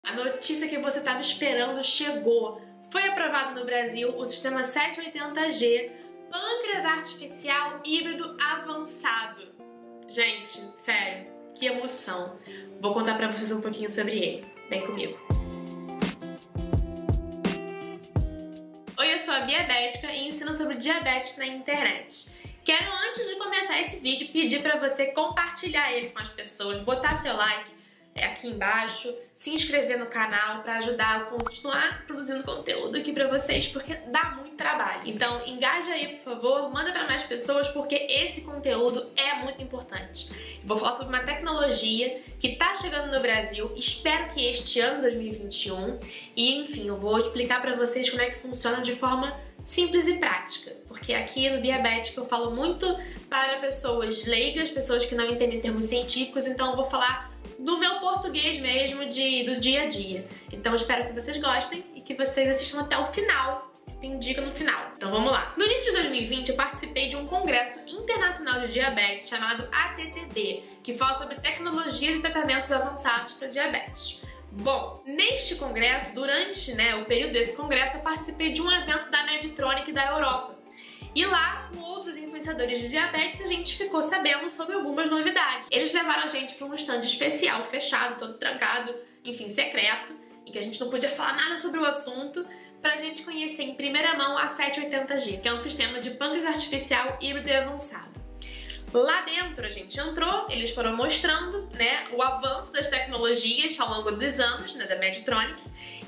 A notícia que você estava esperando chegou. Foi aprovado no Brasil o sistema 780G, pâncreas artificial híbrido avançado. Gente, sério, que emoção. Vou contar pra vocês um pouquinho sobre ele. Vem comigo. Oi, eu sou a Bia Bética e ensino sobre diabetes na internet. Quero, antes de começar esse vídeo, pedir pra você compartilhar ele com as pessoas, botar seu like aqui embaixo, se inscrever no canal para ajudar a continuar produzindo conteúdo aqui pra vocês, porque dá muito trabalho. Então engaja aí, por favor, manda para mais pessoas, porque esse conteúdo é muito importante. Vou falar sobre uma tecnologia que tá chegando no Brasil, espero que este ano, 2021, e enfim, eu vou explicar para vocês como é que funciona de forma simples e prática, porque aqui no Bia Bética eu falo muito para pessoas leigas, pessoas que não entendem termos científicos, então eu vou falar do meu português mesmo, do dia a dia. Então eu espero que vocês gostem e que vocês assistam até o final. Tem dica no final. Então vamos lá. No início de 2020 eu participei de um congresso internacional de diabetes chamado ATTD, que fala sobre tecnologias e tratamentos avançados para diabetes. Bom, neste congresso, durante o período desse congresso, eu participei de um evento da Medtronic da Europa. E lá, com outros influenciadores de diabetes, a gente ficou sabendo sobre algumas novidades. Eles levaram a gente para um stand especial, fechado, todo trancado, enfim, secreto, em que a gente não podia falar nada sobre o assunto, pra gente conhecer em primeira mão a 780G, que é um sistema de pâncreas artificial híbrido e avançado. Lá dentro a gente entrou, eles foram mostrando o avanço das tecnologias ao longo dos anos, da Medtronic,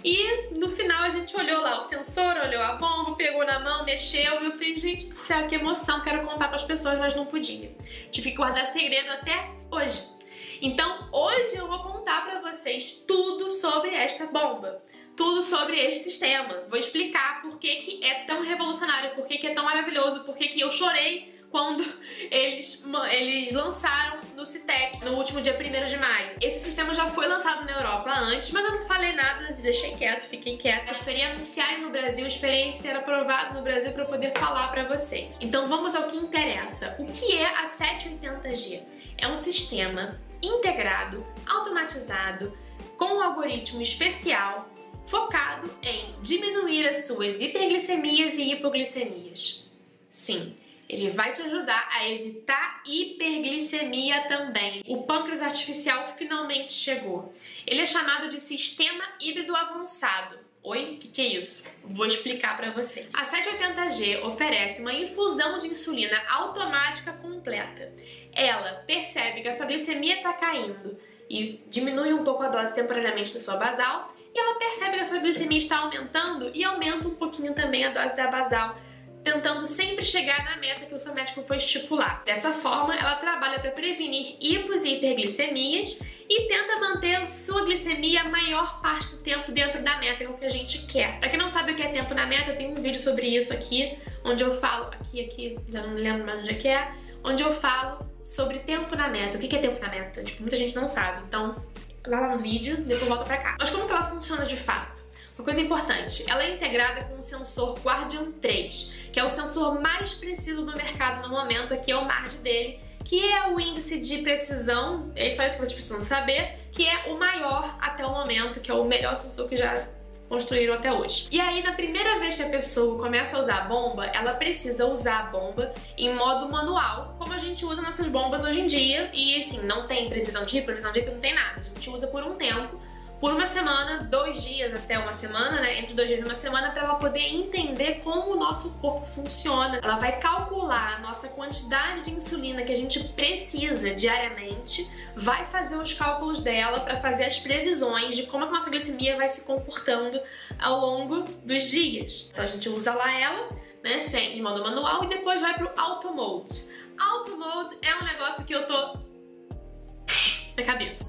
e no final a gente olhou lá o sensor, olhou a bomba, pegou na mão, mexeu, e eu falei, gente do céu, que emoção, quero contar para as pessoas, mas não podia. Tive que guardar segredo até hoje. Então hoje eu vou contar para vocês tudo sobre esta bomba, tudo sobre este sistema. Vou explicar por que é tão revolucionário, por que é tão maravilhoso, por que eu chorei quando eles lançaram no CITEC, no último dia 1º de maio. Esse sistema já foi lançado na Europa antes, mas eu não falei nada, deixei quieto, fiquei quieta. Eu esperei anunciarem no Brasil, esperei ser aprovado no Brasil para poder falar para vocês. Então vamos ao que interessa. O que é a 780G? É um sistema integrado, automatizado, com um algoritmo especial, focado em diminuir as suas hiperglicemias e hipoglicemias. Sim, ele vai te ajudar a evitar hiperglicemia também. O pâncreas artificial finalmente chegou. Ele é chamado de sistema híbrido avançado. Oi? O que é isso? Vou explicar pra vocês. A 780G oferece uma infusão de insulina automática completa. Ela percebe que a sua glicemia está caindo e diminui um pouco a dose temporariamente da sua basal, e ela percebe que a sua glicemia está aumentando e aumenta um pouquinho também a dose da basal, tentando sempre chegar na meta que o seu médico foi estipular. Dessa forma, ela trabalha para prevenir hipos e hiperglicemias e tenta manter a sua glicemia a maior parte do tempo dentro da meta, que é o que a gente quer. Para quem não sabe o que é tempo na meta, tem um vídeo sobre isso aqui, onde eu falo, aqui, já não lembro mais onde é, onde eu falo sobre tempo na meta. O que é tempo na meta? Muita gente não sabe, então vai lá no vídeo, depois volta pra cá. Mas como que ela funciona de fato? Uma coisa importante, ela é integrada com o sensor Guardian 3, que é o sensor mais preciso do mercado no momento, aqui é o MARD dele, que é o índice de precisão, é só isso que vocês precisam saber, que é o maior até o momento, que é o melhor sensor que já construíram até hoje. E aí, na primeira vez que a pessoa começa a usar a bomba, ela precisa usar a bomba em modo manual, como a gente usa nossas bombas hoje em dia, e assim, não tem previsão de hipo, não tem nada, a gente usa por um tempo, por uma semana, 2 dias até uma semana, entre 2 dias e uma semana, para ela poder entender como o nosso corpo funciona. Ela vai calcular a nossa quantidade de insulina que a gente precisa diariamente, vai fazer os cálculos dela para fazer as previsões de como a nossa glicemia vai se comportando ao longo dos dias. Então a gente usa lá ela, sempre em modo manual, e depois vai pro Auto Mode. Auto Mode é um negócio que eu tô na cabeça.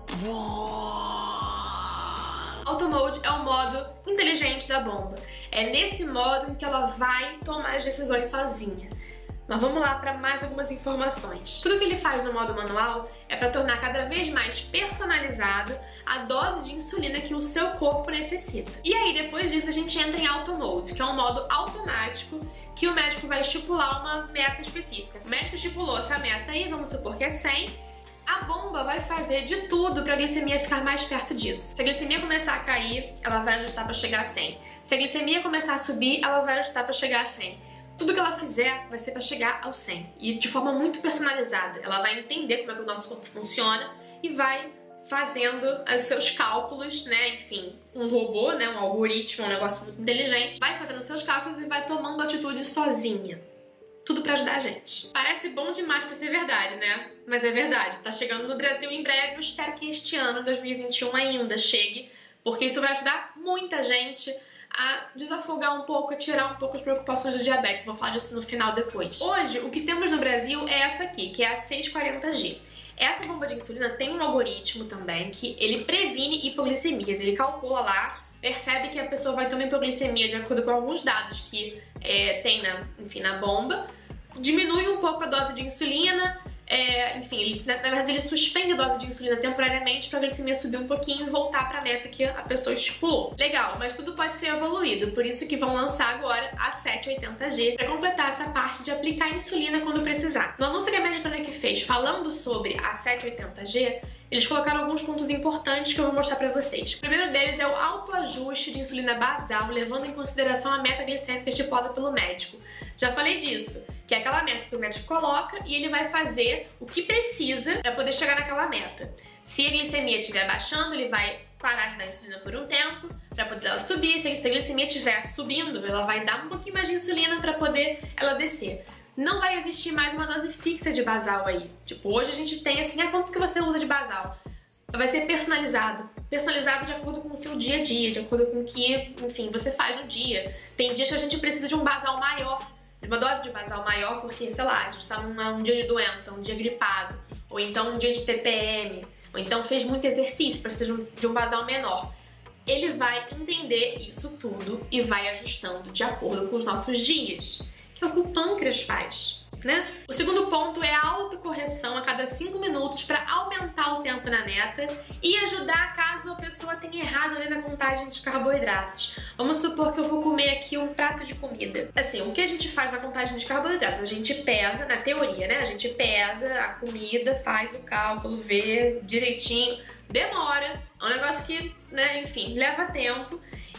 Auto Mode é o modo inteligente da bomba. É nesse modo em que ela vai tomar as decisões sozinha. Mas vamos lá para mais algumas informações. Tudo que ele faz no modo manual é para tornar cada vez mais personalizado a dose de insulina que o seu corpo necessita. E aí, depois disso, a gente entra em Auto Mode, que é um modo automático que o médico vai estipular uma meta específica. O médico estipulou essa meta aí, vamos supor que é 100, A bomba vai fazer de tudo para a glicemia ficar mais perto disso. Se a glicemia começar a cair, ela vai ajustar para chegar a 100. Se a glicemia começar a subir, ela vai ajustar para chegar a 100. Tudo que ela fizer vai ser para chegar ao 100. E de forma muito personalizada. Ela vai entender como é que o nosso corpo funciona e vai fazendo os seus cálculos, né? Enfim, um robô, né? Um algoritmo, um negócio muito inteligente, vai fazendo seus cálculos e vai tomando atitude sozinha. Tudo pra ajudar a gente. Parece bom demais pra ser verdade, né? Mas é verdade. Tá chegando no Brasil em breve. Eu espero que este ano, 2021, ainda chegue, porque isso vai ajudar muita gente a desafogar um pouco, a tirar um pouco as preocupações do diabetes. Vou falar disso no final depois. Hoje, o que temos no Brasil é essa aqui, que é a 640G. Essa bomba de insulina tem um algoritmo também que ele previne hipoglicemias. Ele calcula lá, percebe que a pessoa vai ter uma hipoglicemia de acordo com alguns dados que tem na bomba, diminui um pouco a dose de insulina, enfim, ele, na verdade ele suspende a dose de insulina temporariamente para a glicemia subir um pouquinho e voltar para a meta que a pessoa estipulou. Legal, mas tudo pode ser evoluído, por isso que vão lançar agora a 780G para completar essa parte de aplicar insulina quando precisar. No anúncio que a Medtronic fez falando sobre a 780G, eles colocaram alguns pontos importantes que eu vou mostrar pra vocês. O primeiro deles é o autoajuste de insulina basal, levando em consideração a meta glicêmica estipulada pelo médico. Já falei disso, que é aquela meta que o médico coloca e ele vai fazer o que precisa para poder chegar naquela meta. Se a glicemia estiver baixando, ele vai parar de dar insulina por um tempo para poder ela subir. Se a glicemia estiver subindo, ela vai dar um pouquinho mais de insulina para poder ela descer. Não vai existir mais uma dose fixa de basal aí. Tipo, hoje a gente tem assim, quanto que você usa de basal? Vai ser personalizado. Personalizado de acordo com o seu dia a dia, de acordo com o que, enfim, você faz no dia. Tem dias que a gente precisa de um basal maior, de uma dose de basal maior, porque, sei lá, a gente tá num dia de doença, um dia gripado, ou então um dia de TPM, ou então fez muito exercício, precisa de um basal menor. Ele vai entender isso tudo e vai ajustando de acordo com os nossos dias, que é o que o pâncreas faz, né? O segundo ponto é a autocorreção a cada 5 minutos para aumentar o tempo na meta e ajudar caso a pessoa tenha errado ali na contagem de carboidratos. Vamos supor que eu vou comer aqui um prato de comida. Assim, o que a gente faz na contagem de carboidratos? A gente pesa, na teoria, né? A gente pesa a comida, faz o cálculo, vê direitinho, demora, é um negócio que, né, enfim, leva tempo.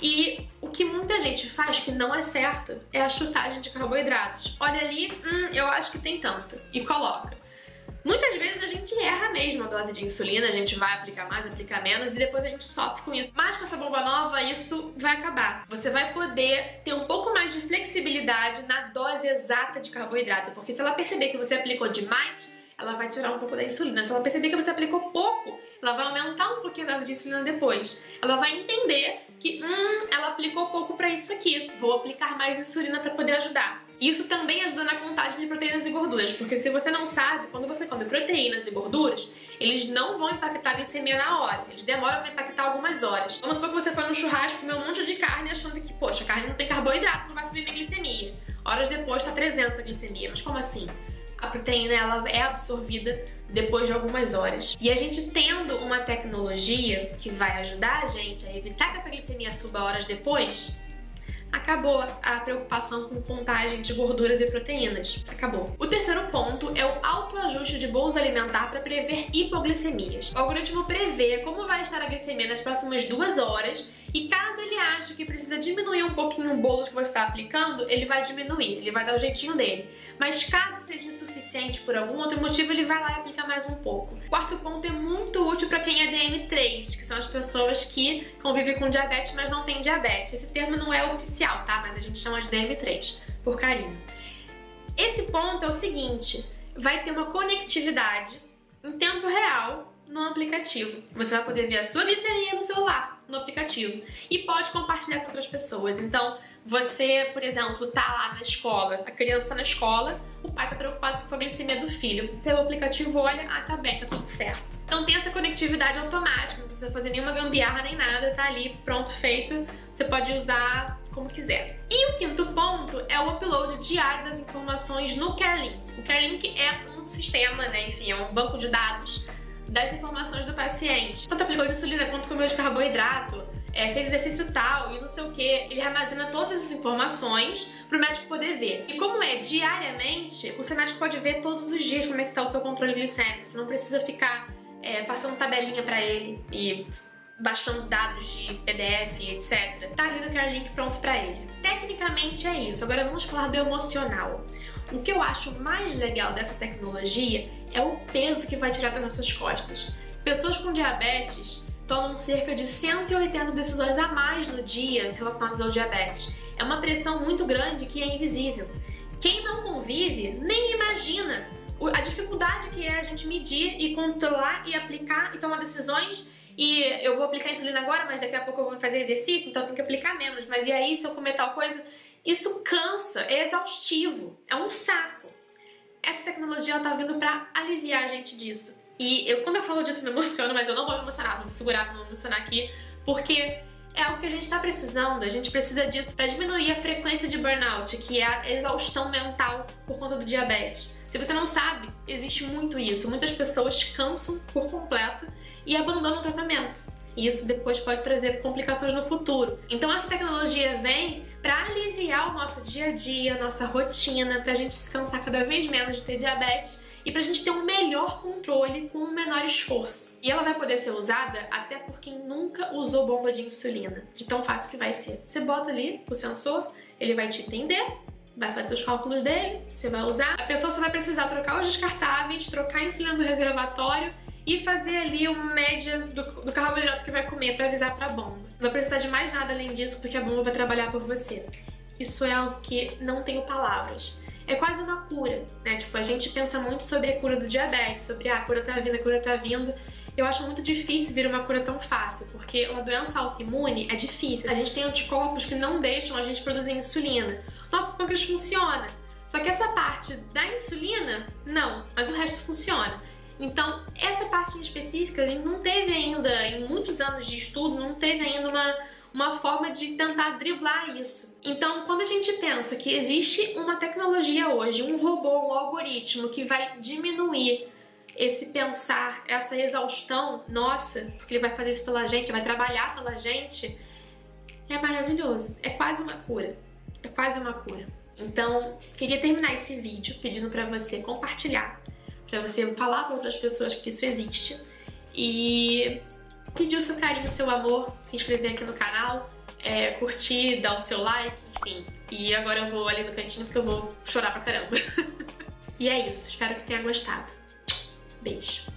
E o que muita gente faz que não é certo é a chutagem de carboidratos. Olha ali, eu acho que tem tanto, e coloca. Muitas vezes a gente erra mesmo a dose de insulina, a gente vai aplicar mais, aplicar menos e depois a gente sofre com isso. Mas com essa bomba nova, isso vai acabar. Você vai poder ter um pouco mais de flexibilidade na dose exata de carboidrato, porque se ela perceber que você aplicou demais, ela vai tirar um pouco da insulina. Se ela perceber que você aplicou pouco, ela vai aumentar um pouquinho a dose de insulina depois. Ela vai entender que, ela aplicou pouco pra isso aqui, vou aplicar mais insulina pra poder ajudar. Isso também ajuda na contagem de proteínas e gorduras, porque se você não sabe, quando você come proteínas e gorduras, eles não vão impactar a glicemia na hora, eles demoram pra impactar algumas horas. Vamos supor que você foi num churrasco, comeu um monte de carne achando que, poxa, a carne não tem carboidrato, não vai subir minha glicemia. Horas depois tá 300 a glicemia, mas como assim? A proteína ela é absorvida depois de algumas horas. E a gente tendo uma tecnologia que vai ajudar a gente a evitar que essa glicemia suba horas depois, acabou a preocupação com contagem de gorduras e proteínas. Acabou. O terceiro ponto é o autoajuste de bolsa alimentar para prever hipoglicemias. O algoritmo prevê como vai estar a glicemia nas próximas 2 horas e caso ele ache que precisa diminuir um pouquinho o bolo que você está aplicando, ele vai diminuir, ele vai dar o jeitinho dele. Mas caso seja insuficiente por algum outro motivo, ele vai lá e aplica mais um pouco. O quarto ponto é muito útil para quem é DM3, que são as pessoas que convivem com diabetes, mas não têm diabetes. Esse termo não é oficial, tá? Mas a gente chama de DM3, por carinho. Esse ponto é o seguinte, vai ter uma conectividade em tempo real no aplicativo. Você vai poder ver a sua glicemia no celular, no aplicativo, e pode compartilhar com outras pessoas. Então, você, por exemplo, tá lá na escola, a criança tá na escola, o pai tá preocupado com a glicemia do filho. Pelo aplicativo, olha, tá bem, tá tudo certo. Então tem essa conectividade automática, não precisa fazer nenhuma gambiarra nem nada, tá ali, pronto, feito. Você pode usar como quiser. E o quinto ponto é o upload diário das informações no CareLink. O CareLink é um sistema, né, enfim, é um banco de dados das informações do paciente. Quanto aplicou de insulina, quanto comeu de carboidrato, fez exercício tal e não sei o que. Ele armazena todas as informações para o médico poder ver. E como é diariamente, o seu médico pode ver todos os dias como é que tá o seu controle glicêmico. Você não precisa ficar passando tabelinha para ele e baixando dados de PDF, etc. Tá ali no Care Link pronto para ele. Tecnicamente é isso. Agora vamos falar do emocional. O que eu acho mais legal dessa tecnologia é o peso que vai tirar das nossas costas. Pessoas com diabetes tomam cerca de 180 decisões a mais no dia relacionadas ao diabetes. É uma pressão muito grande que é invisível. Quem não convive nem imagina a dificuldade que é a gente medir e controlar e aplicar e tomar decisões. E eu vou aplicar insulina agora, mas daqui a pouco eu vou fazer exercício, então eu tenho que aplicar menos. Mas e aí, se eu comer tal coisa? Isso cansa, é exaustivo, é um saco. Essa tecnologia tá vindo pra aliviar a gente disso. E quando eu falo disso me emociono, mas eu não vou me emocionar, vou me segurar pra não me emocionar aqui, porque é algo que a gente tá precisando, a gente precisa disso pra diminuir a frequência de burnout, que é a exaustão mental por conta do diabetes. Se você não sabe, existe muito isso. Muitas pessoas cansam por completo e abandonam o tratamento. E isso depois pode trazer complicações no futuro. Então essa tecnologia vem para aliviar o nosso dia a dia, nossa rotina, pra gente se cansar cada vez menos de ter diabetes e pra gente ter um melhor controle com um menor esforço. E ela vai poder ser usada até por quem nunca usou bomba de insulina, de tão fácil que vai ser. Você bota ali o sensor, ele vai te entender, vai fazer os cálculos dele, você vai usar. A pessoa só vai precisar trocar os descartáveis, trocar a insulina do reservatório e fazer ali uma média do carboidrato que vai comer para avisar para a bomba. Não vai precisar de mais nada além disso, porque a bomba vai trabalhar por você. Isso é algo que não tenho palavras. É quase uma cura, né? Tipo, a gente pensa muito sobre a cura do diabetes, sobre a cura tá vindo, a cura tá vindo. Eu acho muito difícil vir uma cura tão fácil, porque uma doença autoimune é difícil. A gente tem anticorpos que não deixam a gente produzir insulina. Nosso pâncreas funciona, só que essa parte da insulina, não, mas o resto funciona. Então, essa parte em específica, a gente não teve ainda, em muitos anos de estudo, não teve ainda uma forma de tentar driblar isso. Então, quando a gente pensa que existe uma tecnologia hoje, um robô, um algoritmo que vai diminuir esse pensar, essa exaustão nossa, porque ele vai fazer isso pela gente, vai trabalhar pela gente, é maravilhoso. É quase uma cura. É quase uma cura. Então, queria terminar esse vídeo pedindo pra você compartilhar, pra você falar para outras pessoas que isso existe e pedir o seu carinho, o seu amor, se inscrever aqui no canal, curtir, dar o seu like, enfim. E agora eu vou ali no cantinho porque eu vou chorar pra caramba. E é isso, espero que tenha gostado. Beijo!